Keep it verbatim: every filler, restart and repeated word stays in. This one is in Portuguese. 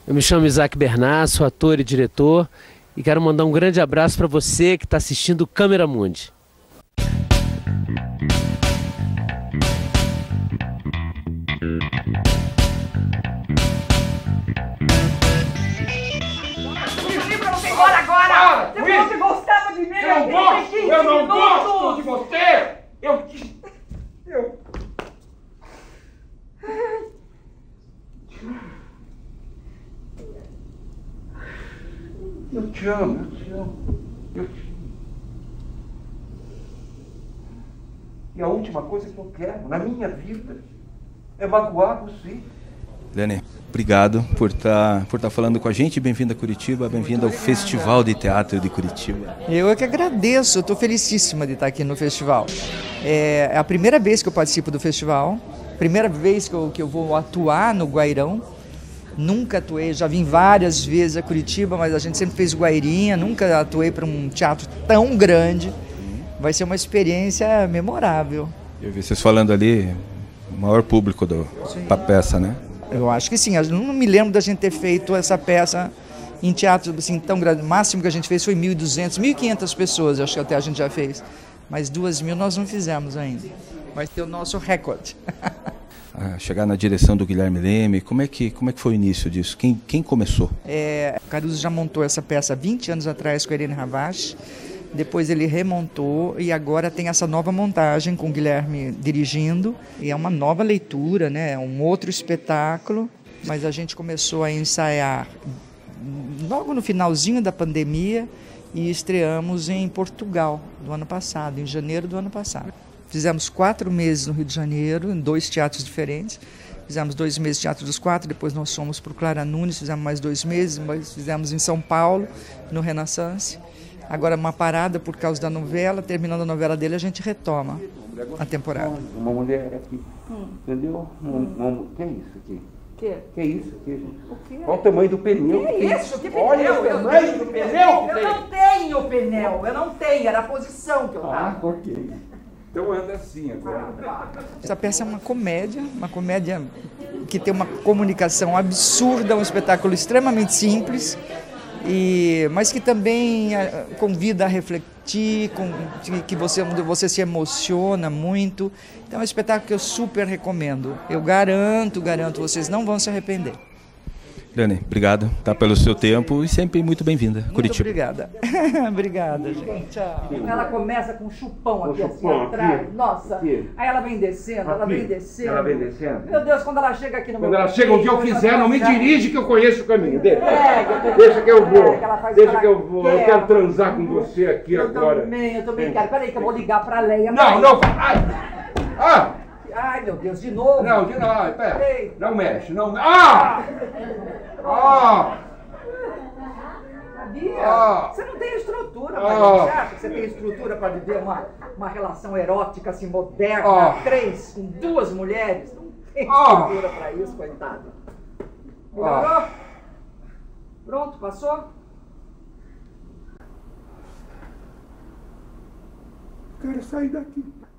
Eu me chamo Isaac Bernard, sou ator e diretor e quero mandar um grande abraço para você que está assistindo o Câmera Mundi. Agora, agora! Você falou que gostava de mim! Eu não gosto! Eu não gosto de você! Eu te... Eu... Eu te amo, eu te amo. Eu te amo. E a última coisa que eu quero na minha vida é magoar você. Lene, obrigado por estar por tá falando com a gente. Bem-vindo a Curitiba, bem-vindo ao Festival de Teatro de Curitiba. Eu é que agradeço, eu estou felicíssima de estar aqui no festival. É a primeira vez que eu participo do festival, primeira vez que eu, que eu vou atuar no Guairão. Nunca atuei, já vim várias vezes a Curitiba, mas a gente sempre fez Guairinha, nunca atuei para um teatro tão grande. Vai ser uma experiência memorável. Eu vi vocês falando ali, o maior público da peça, né? Eu acho que sim, eu não me lembro da gente ter feito essa peça em teatro assim, tão grande. O máximo que a gente fez foi mil e duzentas, mil e quinhentas pessoas, acho que até a gente já fez. Mas duas mil nós não fizemos ainda. Vai ter o nosso recorde. Ah, chegar na direção do Guilherme Leme, como é que, como é que foi o início disso? Quem, quem começou? É, Caruso já montou essa peça há vinte anos atrás com a Irene Ravache, depois ele remontou e agora tem essa nova montagem com o Guilherme dirigindo. E é uma nova leitura, né? É um outro espetáculo, mas a gente começou a ensaiar logo no finalzinho da pandemia e estreamos em Portugal do ano passado, em janeiro do ano passado. Fizemos quatro meses no Rio de Janeiro, em dois teatros diferentes. Fizemos dois meses de Teatro dos Quatro, depois nós fomos para o Clara Nunes, fizemos mais dois meses, mas fizemos em São Paulo, no Renaissance. Agora uma parada por causa da novela, terminando a novela dele, a gente retoma a temporada. Uma mulher aqui, hum. entendeu? Hum. Uma, uma, que é isso aqui? Que? Que é isso aqui, gente? O quê? Olha o tamanho do pneu. Que que é isso? Que pneu? Olha o tamanho do pneu. Eu não tenho pneu, eu não tenho, era a posição que eu Ah, tava. ok. Então anda assim agora. Essa peça é uma comédia, uma comédia que tem uma comunicação absurda, um espetáculo extremamente simples, e, mas que também a, convida a refletir, com, que você, você se emociona muito. Então é um espetáculo que eu super recomendo. Eu garanto, garanto, vocês não vão se arrepender. Lene, obrigado tá, pelo seu tempo e sempre muito bem-vinda, Curitiba. Muito obrigada. Obrigada, gente. Tchau. Ela começa com um chupão Um aqui chupão assim atrás. aqui, Nossa. aqui. Aí ela vem descendo, ela Aqui. vem descendo. Ela vem descendo. Meu Deus, quando ela chega aqui no Quando meu ela chega onde eu peito, quiser, ela não me faz- dirige que eu conheço o caminho. Deixa, É, deixa que eu vou. é, que ela faz Deixa ela que eu vou. Eu quer. quero transar com você aqui Eu agora. também, eu também quero. Peraí que eu vou ligar pra Leia. Não, Peraí. não. Ai! Ah! Ai, meu Deus, de novo. Não, de não, pera. Ei. Não mexe, não. Ah! Ah! Sabia? Ah. Você não tem estrutura, Ah. mas você acha que você tem estrutura para viver uma, uma relação erótica assim moderna, Ah. três, com duas mulheres? Não tem Ah. estrutura para isso, coitado. Melhorou? Pronto, passou? Quero sair daqui.